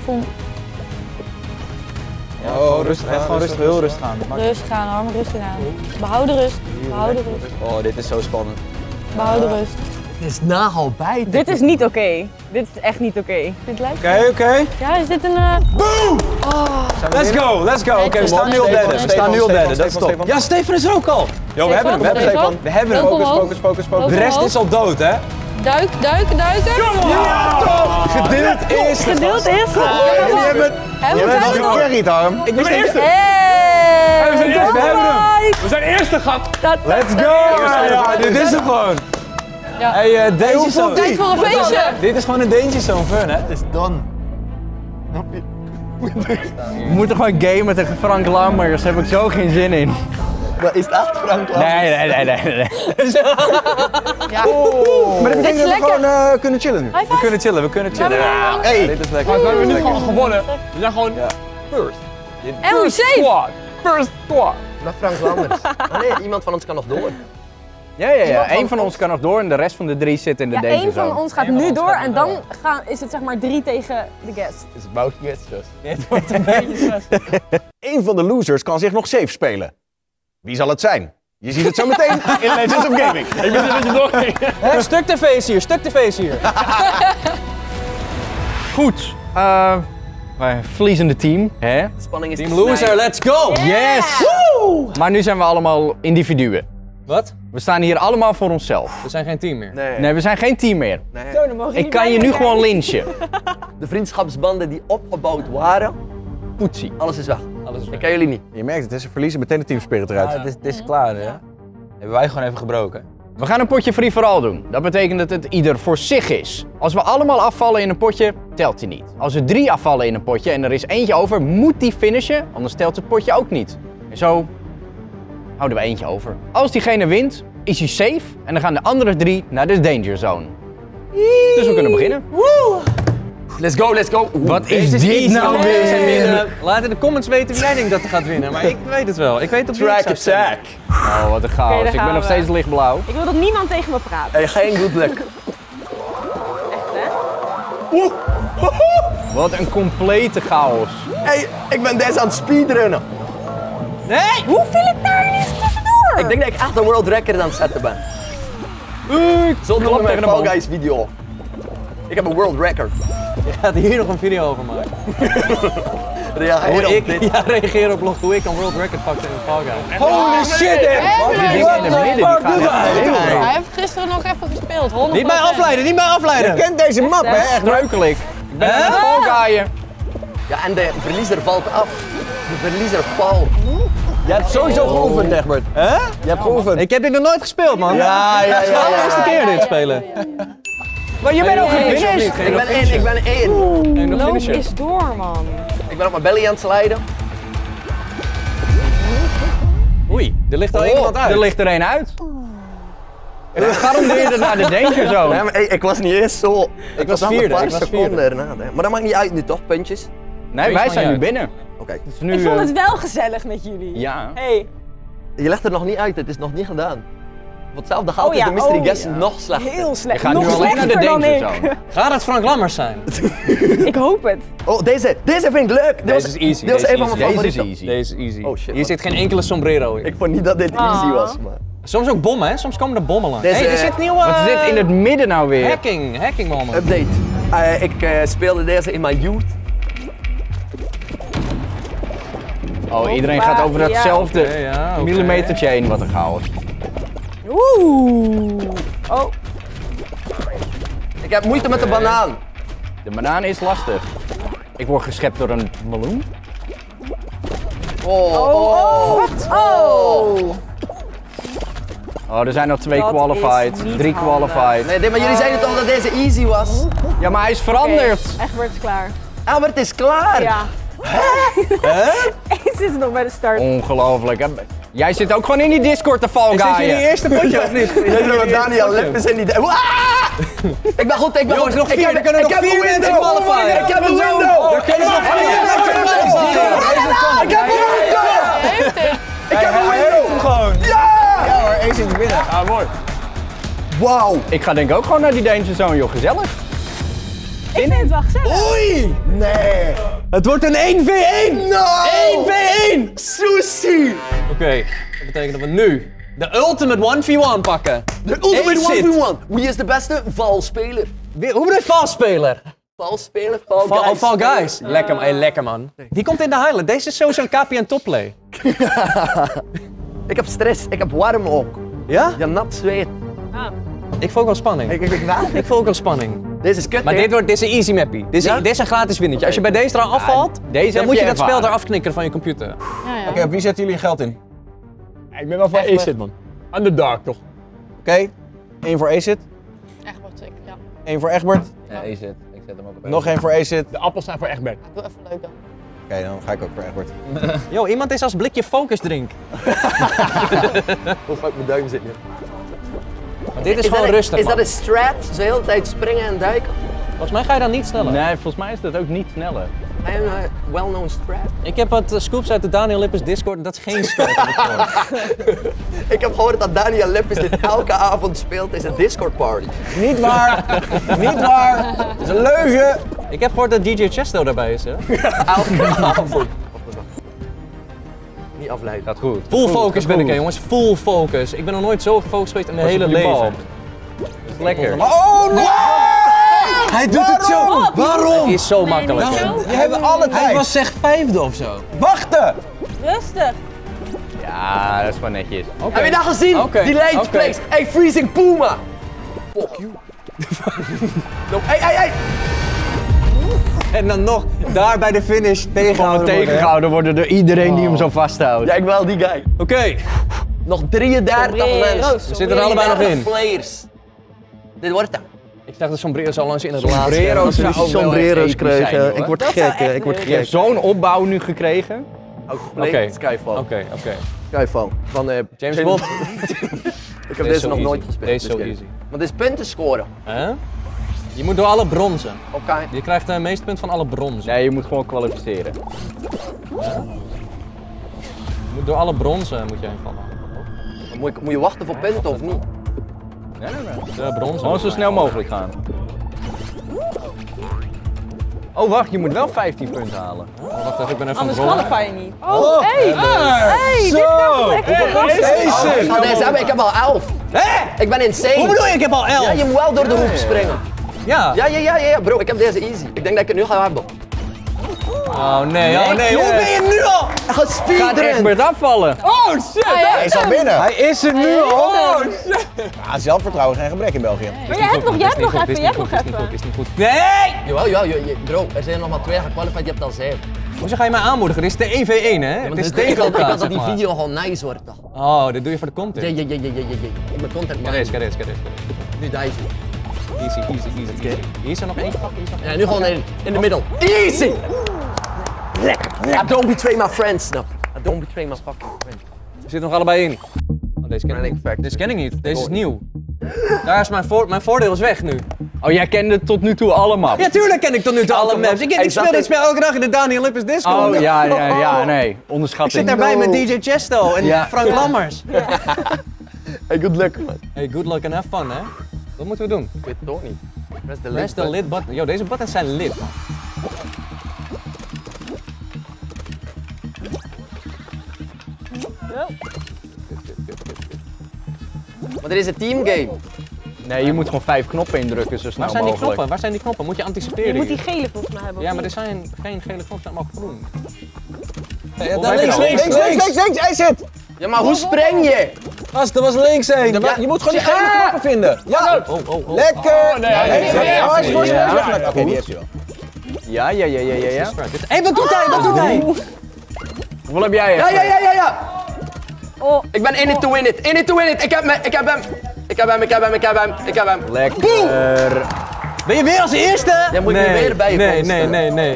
Speaker 5: Oh, rustig. Gewoon rustig, heel rustig gaan.
Speaker 7: Rustig aan, Harm, rustig aan. Behoud de rust. Behoud de rust.
Speaker 5: Oh, dit is zo spannend.
Speaker 7: Behoud de rust.
Speaker 3: Het is nagelbijten.
Speaker 4: Dit is niet oké. Dit is echt niet oké.
Speaker 7: Dit lijkt...
Speaker 6: Oké.
Speaker 7: Ja, is dit een...
Speaker 6: Let's go, let's go. Oké, we staan nu op derde. We staan nu op derde, dat is top. Ja, Stefan is er ook al. Jo, we hebben hem, Stefan. We hebben hem.
Speaker 7: Focus.
Speaker 6: De rest is al dood, hè?
Speaker 7: Duiken.
Speaker 6: Ja, toch! Gedeeld is.
Speaker 7: Gedeeld is.
Speaker 8: Jullie hebben het gecarried, Harm.
Speaker 6: Ik ben eerste.
Speaker 7: Hey!
Speaker 2: We zijn eerste.
Speaker 6: We hebben hem.
Speaker 2: We zijn eerste, gat.
Speaker 6: Let's go! Ja, dit is hem gewoon.
Speaker 7: Ja.
Speaker 6: Hey, Danger Zone.
Speaker 7: Tijd voor een feestje.
Speaker 6: Dit is gewoon een Danger Zone fun, hè?
Speaker 8: Het is done.
Speaker 1: We moeten gewoon gamen tegen Frank Lammers, daar heb ik zo geen zin in.
Speaker 8: Maar is het echt Frank Lammers?
Speaker 1: Nee.
Speaker 7: Ja.
Speaker 8: Maar dat betekent dat we
Speaker 7: lekker.
Speaker 8: gewoon kunnen chillen nu.
Speaker 7: High
Speaker 6: We
Speaker 7: five.
Speaker 6: kunnen chillen.
Speaker 8: Hey.
Speaker 6: Dit is lekker.
Speaker 2: Maar we hebben nu gewoon gewonnen. We zijn gewoon first.
Speaker 7: En we safe.
Speaker 2: Squad. First squad.
Speaker 3: Met Frank Lammers. Ah nee, iemand van ons kan nog door.
Speaker 1: Ja. Eén van ons kan nog door en de rest van de 3 zit in de
Speaker 4: Ja,
Speaker 1: danger
Speaker 4: één van
Speaker 1: zone.
Speaker 4: ons gaat nu door en dan is het zeg maar 3 tegen de guest.
Speaker 8: It's about to get stressed.
Speaker 6: Dit wordt een beetje
Speaker 8: Eén van de losers kan zich nog safe spelen. Wie zal het zijn? Je ziet het zo meteen in Legends of Gaming.
Speaker 2: Ik ben er met je doorheen.
Speaker 6: Stuk tv's hier.
Speaker 1: Goed, wij verliezende team, hè?
Speaker 3: De spanning is
Speaker 6: Team
Speaker 3: te
Speaker 6: loser,
Speaker 3: snijden.
Speaker 6: let's go!
Speaker 1: Yes! Maar nu zijn we allemaal individuen.
Speaker 6: Wat?
Speaker 1: We staan hier allemaal voor onszelf.
Speaker 6: We zijn geen team meer.
Speaker 1: Nee, we zijn geen team meer.
Speaker 4: Zo, dan mogen
Speaker 1: Ik kan je nu gewoon lynchen.
Speaker 3: De vriendschapsbanden die opgebouwd waren,
Speaker 1: Poetsie.
Speaker 3: alles is weg.
Speaker 6: Alles is
Speaker 3: Ik kan jullie niet.
Speaker 8: Je merkt het, hè, ze verliezen meteen de teamspirit eruit.
Speaker 6: Ja, het is klaar, hè? Hebben wij gewoon even gebroken.
Speaker 1: We gaan een potje free for all doen. Dat betekent dat het ieder voor zich is. Als we allemaal afvallen in een potje, telt die niet. Als er 3 afvallen in een potje en er is eentje over, moet die finishen, anders telt het potje ook niet. En zo houden we eentje over. Als diegene wint, is hij safe en dan gaan de andere 3 naar de danger zone. Dus we kunnen beginnen.
Speaker 3: Let's go.
Speaker 1: Wat is dit nou weer?
Speaker 6: Laat in de comments weten wie jij denkt dat er gaat winnen, maar ik weet het wel. Ik weet op wie ik
Speaker 3: Track
Speaker 6: zou stemmen.
Speaker 3: attack.
Speaker 1: Oh, wat een chaos.
Speaker 4: Oké, daar
Speaker 1: Ik ben
Speaker 4: gaan
Speaker 1: nog
Speaker 4: we.
Speaker 1: steeds lichtblauw.
Speaker 4: Ik wil dat niemand tegen me praat.
Speaker 3: Hey, geen good luck.
Speaker 1: Wat een complete chaos.
Speaker 3: Hey, ik ben deze aan het speedrunnen.
Speaker 4: Hoe viel ik daar ineens tussendoor?
Speaker 3: Ik denk dat ik echt een world record aan het zetten ben. Zo noem ik mijn Fall Guys video. Ik heb een world record.
Speaker 6: Je gaat hier nog een video over maken.
Speaker 3: Reageer op dit.
Speaker 6: Ja, reageer op hoe ik een world record pakte in Fall Guys.
Speaker 3: Holy shit,
Speaker 1: Die dingen in het midden, die gaan echt heel raar.
Speaker 7: Hij heeft gisteren nog even gespeeld. 100%.
Speaker 6: Niet mij afleiden!
Speaker 8: Je kent deze map, hè? Echt.
Speaker 1: Struikelijk. Ik ben aan het Fall-guyen.
Speaker 3: Ja, en de verliezer valt af. De verliezer valt.
Speaker 8: Je hebt sowieso geoefend, Egbert.
Speaker 6: Hè?
Speaker 8: Je hebt geoefend.
Speaker 6: Ik heb dit nog nooit gespeeld, man.
Speaker 8: Ja.
Speaker 6: Het is de eerste keer dit spelen.
Speaker 1: Maar je bent ook gefinished.
Speaker 3: Ik ben 1.
Speaker 4: Loop is door, man.
Speaker 3: Ik ben op mijn belly aan het slijden.
Speaker 6: Oei, er ligt al iemand uit.
Speaker 1: Er ligt er één uit. Garandeerde naar de danger zone.
Speaker 3: Nee, maar ik was niet eens zo. Ik
Speaker 6: was
Speaker 3: al
Speaker 6: vierde,
Speaker 3: een paar
Speaker 6: ik was
Speaker 3: seconden
Speaker 6: vierde.
Speaker 3: erna. Nee. Maar dat maakt niet uit nu toch, puntjes.
Speaker 1: Nee, wij zijn nu
Speaker 6: uit.
Speaker 1: binnen.
Speaker 3: Oké.
Speaker 1: Dus nu,
Speaker 4: Ik vond het wel gezellig met jullie.
Speaker 1: Ja.
Speaker 4: Hey.
Speaker 3: Je legt er nog niet uit, het is nog niet gedaan. Voor hetzelfde geld
Speaker 4: Oh
Speaker 3: is
Speaker 4: ja,
Speaker 3: de mystery
Speaker 4: oh
Speaker 3: guest
Speaker 4: ja.
Speaker 3: nog slechter.
Speaker 4: Heel
Speaker 1: Je
Speaker 4: slecht.
Speaker 1: gaat
Speaker 4: Nog
Speaker 1: nu alleen naar de
Speaker 4: slechter dan
Speaker 1: danger
Speaker 4: ik.
Speaker 1: zone.
Speaker 6: Gaat het Frank Lammers zijn?
Speaker 4: Ik hoop het.
Speaker 3: Oh, deze vind ik leuk.
Speaker 6: Deze is easy.
Speaker 3: Dit was
Speaker 6: Deze
Speaker 3: een van mijn
Speaker 1: Deze is
Speaker 3: favorieten.
Speaker 1: easy.
Speaker 6: Deze is easy.
Speaker 3: Oh, shit,
Speaker 6: Hier
Speaker 3: man.
Speaker 6: zit geen enkele sombrero in.
Speaker 3: Ik vond niet dat dit easy was, maar...
Speaker 6: Soms ook bommen, hè? Soms komen er bommen langs.
Speaker 3: Deze-
Speaker 6: Hey, er zit nieuwe...
Speaker 1: Wat is dit in het midden nou weer?
Speaker 6: Hacking bommen.
Speaker 3: Update. Ik speelde deze in mijn youth.
Speaker 1: Oh, iedereen gaat over datzelfde
Speaker 6: Oké, ja, oké.
Speaker 1: millimetertje heen. Wat een chaos.
Speaker 4: Oeh. Oh.
Speaker 3: Ik heb moeite met de banaan.
Speaker 1: De banaan is lastig. Ik word geschept door een meloen.
Speaker 4: Oh.
Speaker 1: Oh, er zijn al 2
Speaker 4: Dat
Speaker 1: qualified,
Speaker 4: is niet
Speaker 1: 3
Speaker 4: handig.
Speaker 1: qualified.
Speaker 3: Nee, maar jullie zeiden toch dat deze easy was?
Speaker 1: Ja, maar hij is veranderd.
Speaker 4: Egbert is klaar.
Speaker 3: Ah, maar het is klaar.
Speaker 4: Ja. Ik zit nog bij de start.
Speaker 1: Ongelooflijk. Jij zit ook gewoon in die Discord te Fall
Speaker 6: Zit je in je
Speaker 1: Guyen.
Speaker 6: eerste potje of niet?
Speaker 3: Weet je wat Daniel Lep is in die... Ah! Ik ben goed, ik ben
Speaker 6: Jongens,
Speaker 3: goed.
Speaker 6: nog vier, er kunnen nog 4 mensen qualifieren.
Speaker 3: Ik heb een window.
Speaker 6: Er kunnen nog 4 mensen qualifieren.
Speaker 3: Ik heb een window.
Speaker 7: Heeft het?
Speaker 3: Ik heb een window.
Speaker 6: Gewoon.
Speaker 3: Ja!
Speaker 6: hoor, één zit binnen.
Speaker 1: Ah, mooi.
Speaker 3: Wauw.
Speaker 1: Ik ga denk ik ook gewoon naar die danger zone, joh. Gezellig.
Speaker 4: Ik vind het wel gezellig.
Speaker 3: Oei. Nee.
Speaker 6: Het wordt een 1v1!
Speaker 3: No.
Speaker 6: 1v1!
Speaker 3: Sushi.
Speaker 6: Oké, dat betekent dat we nu De ultimate 1v1 pakken.
Speaker 3: De ultimate 1v1. Wie is de beste valspeler?
Speaker 6: Hoe bedoel je valspeler?
Speaker 3: Valspeler, Fall Guys.
Speaker 6: Fall Guys. Lekker man. Die komt in de highlight. Deze is sowieso een KPN topplay.
Speaker 3: Ik heb stress, ik heb warm ook.
Speaker 6: Ja?
Speaker 3: Ja, nat zweet.
Speaker 6: Ik voel ook wel spanning. Ik voel ook wel spanning.
Speaker 3: Deze is kut,
Speaker 6: Maar dit is een easy mappie. Dit is een gratis winnetje. Als je bij deze eraan afvalt, dan moet je dat spel eraf knikkeren van je computer.
Speaker 8: Oké, op wie zetten jullie geld in?
Speaker 2: Ik ben wel voor Acid, man. Underdog, toch?
Speaker 8: Oké, 1 voor Acid.
Speaker 7: Echt wat ik, ja.
Speaker 8: 1 voor Egbert.
Speaker 5: Ja, Acid. Ik zet hem ook op
Speaker 8: Nog 1 voor Acid.
Speaker 2: De appels zijn voor Egbert.
Speaker 7: Ik wil even leuk dan.
Speaker 8: Oké, dan ga ik ook voor Egbert.
Speaker 6: Yo, iemand is als blikje focus drink.
Speaker 3: Hoe fuck mijn duim zit nu?
Speaker 6: Maar dit is gewoon rustig,
Speaker 3: Is
Speaker 6: man.
Speaker 3: dat een strat? Zo de hele tijd springen en duiken?
Speaker 6: Volgens mij ga je dan niet sneller.
Speaker 1: Nee, volgens mij is dat ook niet sneller.
Speaker 3: Een well-known strat.
Speaker 6: Ik heb wat scoops uit de Daniel Lippers Discord en dat is geen strat.
Speaker 3: Ik heb gehoord dat Daniel Lippers dit elke avond speelt in zijn Discord party.
Speaker 8: Niet waar! Niet waar! Het is een leugen!
Speaker 6: Ik heb gehoord dat DJ Chesto daarbij is, hè?
Speaker 3: Elke avond. Niet afleiden.
Speaker 1: Gaat goed.
Speaker 6: Full focus ben ik, hè, jongens. Full focus. Ik ben nog nooit zo gefocust geweest in mijn hele leven.
Speaker 1: Dat is lekker.
Speaker 8: Oh nee!
Speaker 6: Hij doet het zo!
Speaker 8: Waarom?
Speaker 6: Het is zo makkelijk. hè.
Speaker 8: Je hebt alle tijd.
Speaker 6: Hij was zeg vijfde of zo.
Speaker 8: Wachten!
Speaker 4: Rustig.
Speaker 1: Ja, dat is gewoon netjes.
Speaker 3: Heb je dat gezien?
Speaker 6: Oké,
Speaker 3: Die lijntjes
Speaker 6: oké.
Speaker 3: flex. Hey, Freezing Puma! Fuck you. No, hey!
Speaker 6: En dan nog daar bij de finish
Speaker 1: Tegengehouden worden door iedereen die hem zo vasthoudt.
Speaker 3: Ja, ik wel die guy.
Speaker 6: Oké,
Speaker 3: Nog 33 mensen.
Speaker 6: we zitten er allebei nog in.
Speaker 3: Players. Dit wordt hem.
Speaker 6: Ik dacht dat sombrero's al langs in het laatste.
Speaker 1: Sombrero's zou wel
Speaker 3: sombrero's
Speaker 1: echt episch zijn,
Speaker 3: krijgen.
Speaker 1: hoor.
Speaker 3: Ik word gek, ik word
Speaker 1: Je hebt zo'n opbouw nu gekregen.
Speaker 3: Ook
Speaker 6: Oké.
Speaker 3: Skyfall.
Speaker 6: Oké.
Speaker 3: Skyfall. Van
Speaker 6: James Bond.
Speaker 3: Ik heb deze nog nooit gespeeld.
Speaker 6: Deze is zo
Speaker 3: dus
Speaker 6: easy.
Speaker 3: Want dit is punten scoren.
Speaker 6: Hè? Je moet door alle bronzen.
Speaker 3: Oké.
Speaker 6: Je krijgt de meeste punten van alle bronzen.
Speaker 1: Nee, je moet gewoon kwalificeren.
Speaker 6: Je moet door alle bronzen moet je heen vallen.
Speaker 3: Moet je wachten voor punten of niet?
Speaker 1: Nee.
Speaker 6: De bronzen.
Speaker 1: Gewoon zo snel mogelijk gaan. Oh wacht, je moet wel 15 punten halen.
Speaker 6: Oh, wacht even, ik ben even aan
Speaker 4: Anders
Speaker 6: het rollen.
Speaker 4: qualify je niet. Oh, hey, dit gaat echt
Speaker 3: Ik ga deze hebben, ik heb al 11.
Speaker 6: Hé?
Speaker 3: Ik ben insane.
Speaker 6: Hoe bedoel je, ik heb al 11?
Speaker 3: Ja, je moet wel door de hoek springen.
Speaker 6: Ja.
Speaker 3: Ja, bro, ik heb deze easy. Ik denk dat ik het nu ga hebben.
Speaker 6: Oh nee, Hoe ben je nu al?
Speaker 3: Ga
Speaker 1: Gaat
Speaker 3: speedrun.
Speaker 1: Egbert afvallen?
Speaker 6: Oh shit!
Speaker 8: Hij is al binnen.
Speaker 6: Hij is er nu al!
Speaker 7: Oh,
Speaker 8: Ja, zelfvertrouwen is geen gebrek in België.
Speaker 4: Maar jij hebt nog even,
Speaker 6: Is niet goed. Nee!
Speaker 3: Jawel, bro, er zijn nog maar 2 gekwalificeerd, je hebt al 7.
Speaker 6: Hoezo ga je mij aanmoedigen? Dit is de 1v1 hè? Het is tegen
Speaker 3: Ik
Speaker 6: elkaar,
Speaker 3: weet dat
Speaker 6: zeg
Speaker 3: die
Speaker 6: maar.
Speaker 3: video gewoon nice wordt. Toch?
Speaker 6: Oh, dit doe je voor de content.
Speaker 3: Ja. Ik ben content man.
Speaker 6: Kijk deze.
Speaker 3: Nu dive.
Speaker 6: Easy. Hier is er nog eentje.
Speaker 3: Ja, nu gewoon in de middel. Easy! Lekker. Don't betray my friends, snap. Don't betray my fucking friends.
Speaker 6: We zitten nog allebei in. Oh, deze ken ik niet. Deze ken ik niet. Deze is nieuw. Daar is mijn voordeel is weg nu.
Speaker 1: Oh, jij kende tot nu toe alle maps?
Speaker 6: Ja, tuurlijk ken ik tot nu toe alle maps. Ik speel dit spel elke dag in de Daniel Lippers Discord.
Speaker 1: Oh, ja, nee. Onderschat
Speaker 6: Ik zit daarbij met DJ Chesto en Frank Lammers.
Speaker 3: Hey, good luck man.
Speaker 6: Hey, good luck and have fun hè. Wat moeten we doen?
Speaker 3: Ik weet het ook niet. Press the
Speaker 6: Press the lit button. Yo, deze buttons zijn lit.
Speaker 3: Maar er is een teamgame.
Speaker 1: Nee, je moet gewoon 5 knoppen indrukken zo snel
Speaker 6: Waar zijn die
Speaker 1: mogelijk.
Speaker 6: knoppen? Waar zijn die knoppen? Moet je anticiperen?
Speaker 4: Je moet die
Speaker 6: hier?
Speaker 4: gele volgens mij hebben.
Speaker 6: Ja, maar er zijn geen gele knoppen, zijn allemaal groen.
Speaker 8: Links, hij zit!
Speaker 3: Ja, maar hoe spring je?
Speaker 8: Gast, er was links heen. Je moet gewoon die gele knoppen vinden. Ja! Lekker! Hij is voor zijn weg. Oké, die heeft hij wel.
Speaker 1: Ja.
Speaker 6: Hé, wat doet hij?
Speaker 1: Hoeveel heb jij?
Speaker 3: Ja.
Speaker 4: Oh.
Speaker 3: Ik ben in it to win it. In it to win it. Ik heb hem.
Speaker 1: Lekker.
Speaker 6: Ben je weer als eerste?
Speaker 3: Jij moet je weer bij je komst.
Speaker 6: Nee.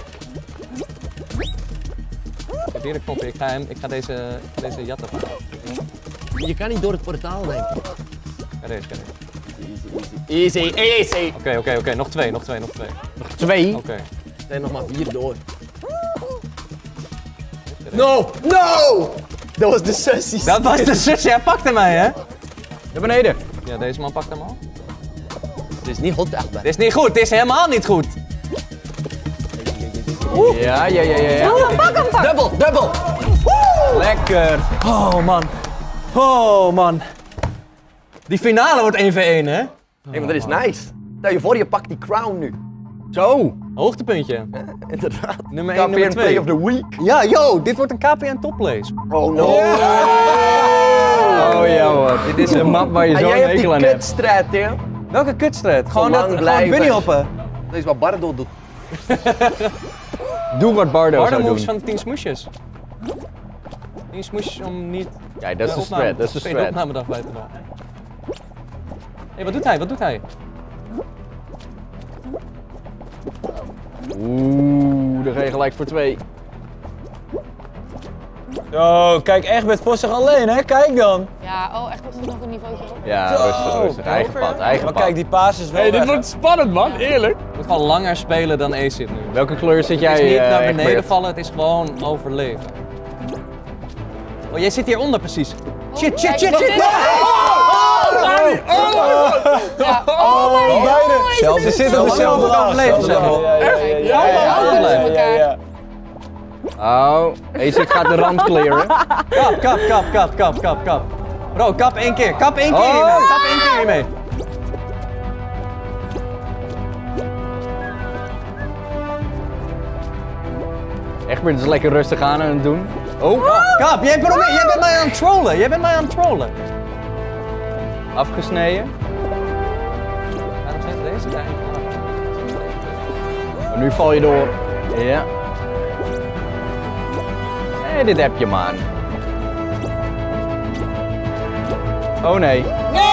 Speaker 6: Ik heb hier een knop. Ik ga deze jatten pakken.
Speaker 3: Je kan niet door het portaal, denk ik.
Speaker 6: Kijk deze.
Speaker 3: Easy.
Speaker 6: Oké. Nog twee.
Speaker 1: Nog 2.
Speaker 6: Oké.
Speaker 3: Er zijn nog maar 4 door. No! Dat was de sussies.
Speaker 6: Dat was de zus, jij pakte mij hè?
Speaker 1: Naar beneden.
Speaker 6: Ja, deze man pakt hem al.
Speaker 3: Het is niet hot echt,
Speaker 6: Dit is niet goed, dit is helemaal niet goed.
Speaker 1: Ja.
Speaker 3: Dubbel.
Speaker 1: Lekker.
Speaker 6: Oh man.
Speaker 8: Oh man. Die finale wordt 1v1 hè?
Speaker 3: Hé, maar dat is nice. Stel je voor, je pakt die crown nu.
Speaker 1: Zo.
Speaker 8: Hoogtepuntje.
Speaker 3: Inderdaad.
Speaker 8: Nummer 1, nummer
Speaker 3: KPN
Speaker 8: 2.
Speaker 3: Play of the Week.
Speaker 8: Ja, yo, dit wordt een KPN topplace.
Speaker 3: Oh no.
Speaker 1: Oh ja hoor, dit is een map waar je
Speaker 3: En
Speaker 1: zo'n
Speaker 3: jij hebt
Speaker 1: hekel
Speaker 3: die
Speaker 1: aan hebt.
Speaker 3: kutstrijd, hè?
Speaker 8: Welke kutstrijd? Gewoon
Speaker 3: lang
Speaker 8: dat
Speaker 3: blijven.
Speaker 8: bunnyhoppen.
Speaker 3: Dat is wat Bardo doet.
Speaker 1: Doe wat Bardo
Speaker 8: Bardo
Speaker 1: zou doen.
Speaker 8: moves van de 10 smoesjes. 10 smoesjes om niet...
Speaker 1: Kijk, dat is de strat, dat is de
Speaker 8: de
Speaker 1: strat.
Speaker 8: opnamedag bij te doen. Hé, wat doet hij? Wat doet hij?
Speaker 1: Oeh, dan ga je gelijk voor 2.
Speaker 6: Zo, kijk Egbert voor zich alleen, hè? Kijk dan.
Speaker 7: Ja, oh, echt was er nog een niveautje op.
Speaker 1: Ja, rustig, rustig. Eigen pad, eigen
Speaker 6: Maar
Speaker 1: pad.
Speaker 6: kijk, die paas is wel
Speaker 2: Hey, dit
Speaker 6: weg,
Speaker 2: wordt spannend, man. Eerlijk.
Speaker 8: Je moet gewoon langer spelen dan Acid nu.
Speaker 1: Welke kleur zit
Speaker 8: Het
Speaker 1: jij?
Speaker 8: is niet naar beneden
Speaker 1: Egbert?
Speaker 8: vallen, het is gewoon overleven. Oh, jij zit hieronder precies. Shit, shit, shit, shit!
Speaker 7: Ja. Oh my god!
Speaker 8: Ze zitten op dezelfde overleven, zeg ik.
Speaker 6: Ja.
Speaker 1: Oh, Acid gaat de rand clearen.
Speaker 8: Kap. Bro, kap 1 keer. Kap 1 keer
Speaker 1: Oh.
Speaker 8: hiermee. Kap 1 keer hiermee.
Speaker 1: Egbert is lekker rustig aan het doen. Oh,
Speaker 8: Kap, jij bent mij aan het trollen. Jij bent mij aan het trollen.
Speaker 1: afgesneden.
Speaker 8: Waarom zit deze daar eigenlijk?
Speaker 1: Nu val je door. Ja. Dit heb je, man. Oh nee.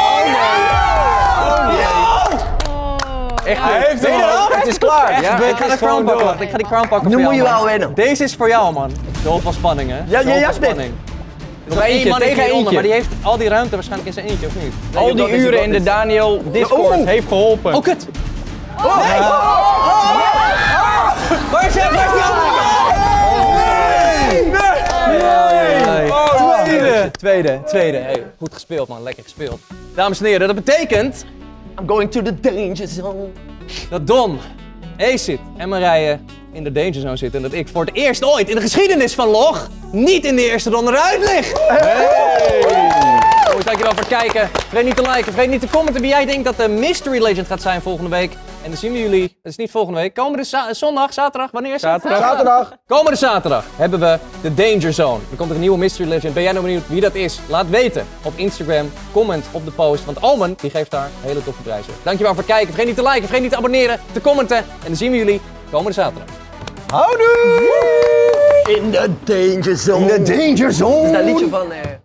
Speaker 1: Echt,
Speaker 6: Hij heeft hem al.
Speaker 1: het is klaar. Ja,
Speaker 8: Ik ga de crown pakken. Wacht, ik ga die crown pakken
Speaker 3: Nu
Speaker 8: voor
Speaker 3: moet je
Speaker 8: jou,
Speaker 3: wel
Speaker 8: man.
Speaker 3: winnen.
Speaker 8: Deze is voor jou, man. Zoveel spanning, hè?
Speaker 3: Ja,
Speaker 8: Zoveel
Speaker 3: dit.
Speaker 8: spanning.
Speaker 1: Nog
Speaker 8: Nog één
Speaker 1: eentje,
Speaker 8: man
Speaker 1: tegen
Speaker 8: hieronder,
Speaker 1: eentje.
Speaker 8: maar die heeft al die ruimte waarschijnlijk in zijn eentje, of niet?
Speaker 1: Al die uren in de Daniel Discord heeft geholpen.
Speaker 8: Oh, kut! Waar is hij? Waar is die andere? Tweede. Hey, goed gespeeld, man. Lekker gespeeld. Dames en heren, dat betekent
Speaker 3: I'm going to the danger zone.
Speaker 8: dat Don, Acid en Marije in de danger zone zitten. En dat ik voor het eerst ooit in de geschiedenis van Log niet in de eerste ronde eruit lig. Jongens, dankjewel voor het kijken. Vergeet niet te liken, vergeet niet te commenten wie jij denkt dat de Mystery Legend gaat zijn volgende week. En dan zien we jullie, het is niet volgende week, komende zondag, zaterdag, wanneer is het?
Speaker 6: Zaterdag.
Speaker 8: Komende zaterdag hebben we de Danger Zone. Er komt er een nieuwe Mystery Legend. Ben jij nou benieuwd wie dat is? Laat weten op Instagram, comment op de post, want Omen die geeft daar hele toffe prijzen. Dankjewel voor het kijken, vergeet niet te liken, vergeet niet te abonneren, te commenten. En dan zien we jullie komende zaterdag.
Speaker 3: Houdoe! In the danger zone.
Speaker 6: In de danger zone.
Speaker 3: Dat is dat liedje van...